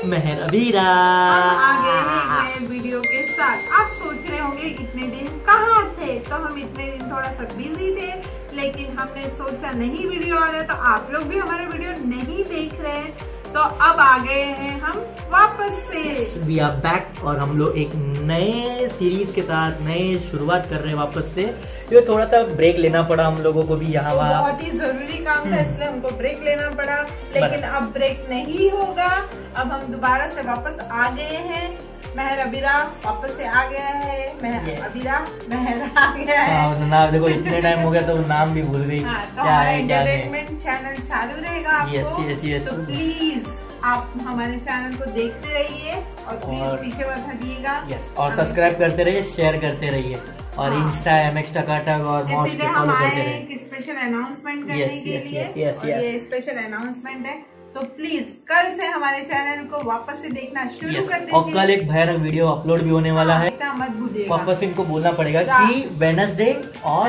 मेहर अबीरा हम आ गए हैं एक नए वीडियो के साथ। आप सोच रहे होंगे इतने दिन कहाँ थे, तो हम इतने दिन थोड़ा सा बिजी थे, लेकिन हमने सोचा नहीं वीडियो आ रहा है तो आप लोग भी हमारे वीडियो नहीं देख रहे हैं, तो अब आ गए हैं हम वापस से। वी आर बैक और हम लोग एक नए सीरीज के साथ नए शुरुआत कर रहे हैं वापस से। ये थोड़ा सा ब्रेक लेना पड़ा हम लोगों को भी यहाँ तो वहाँ, बहुत ही जरूरी काम था इसलिए हमको ब्रेक लेना पड़ा, लेकिन अब ब्रेक नहीं होगा। अब हम दोबारा से वापस आ गए हैं। मेहर अबीरा वापस से आ गया है। मेहर अबीरा मेहर आ गया है। नाम देखो इतने टाइम हो गया तो नाम भी भूल गई। तो हमारा एंटरटेनमेंट चैनल चालू रहेगा आपको। तो प्लीज आप हमारे चैनल को देखते रहिए और प्लीज पीछे मत हटिएगा। और सब्सक्राइब करते रहिए, शेयर करते रहिए और इंस्टा MX टकाटक और मॉस पे फॉलो करते रहिए। एक स्पेशल अनाउंसमेंट करने के लिए ये स्पेशल अनाउंसमेंट है, तो प्लीज कल से हमारे चैनल को वापस से देखना शुरू कर दीजिए। और कल एक भयानक वीडियो अपलोड भी होने वाला है, मत भूलिएगा। वापस इनको बोलना पड़ेगा कि वेडनेसडे और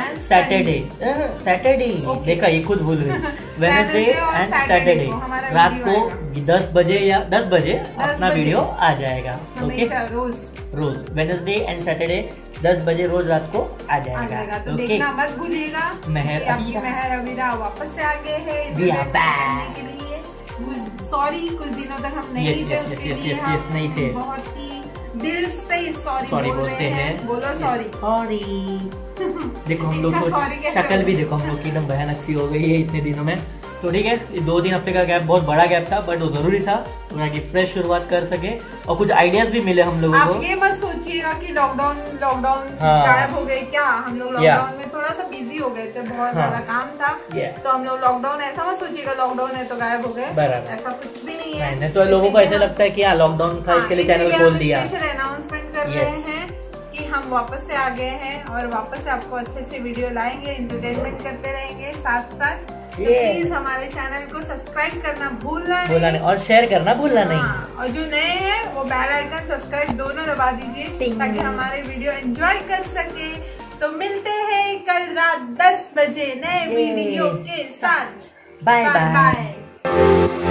सैटरडे देखा ये खुद भूल गई। वेडनेसडे एंड सैटरडे रात को 10 बजे या 10 बजे अपना वीडियो आ जाएगा। ओके, रोज वेडनेसडे एंड सैटरडे 10 बजे रोज रात को आ जाएगा। तो देखना मत भूलिएगा। मेहर अबीरा वापस से आ गए हैं। सॉरी कुछ दिनों तक हम नहीं थे, उसके लिए हम नहीं थे। बहुत ही दिल से सॉरी बोलते हैं। बोलो सॉरी। देखो हम लोग को शक्ल भी देखो हम लोग की एकदम भयानक सी हो गई है इतने दिनों में। तो ठीक है, 2-3 हफ्ते का गैप बहुत बड़ा गैप था, बट वो जरूरी था ताकि फ्रेश शुरुआत कर सके और कुछ आइडियाज भी मिले हम लोगों को। आप ये मत सोचिएगा कि लॉकडाउन गायब हो गए क्या। हम लोग लॉकडाउन में थोड़ा सा बिजी हो गए थे, बहुत ज्यादा काम था। तो हम लोग लॉकडाउन ऐसा मत सोचिएगा लॉकडाउन है तो गायब हो गए, ऐसा कुछ भी नहीं है। तो लोगों को ऐसा लगता है कि लॉकडाउन था इसके लिए चैनल खोल दिया। स्पेशल अनाउंसमेंट कर रहे हैं कि हम वापस से आ गए हैं और वापस से आपको अच्छे अच्छे वीडियो लाएंगे, एंटरटेनमेंट करते रहेंगे साथ साथ। प्लीज हमारे चैनल को सब्सक्राइब करना भूलना नहीं और शेयर करना भूलना नहीं। और जो नए हैं वो बेल आइकन सब्सक्राइब दोनों दबा दीजिए ताकि हमारे वीडियो एंजॉय कर सके। तो मिलते हैं कल रात 10 बजे नए वीडियो के साथ। Bye bye.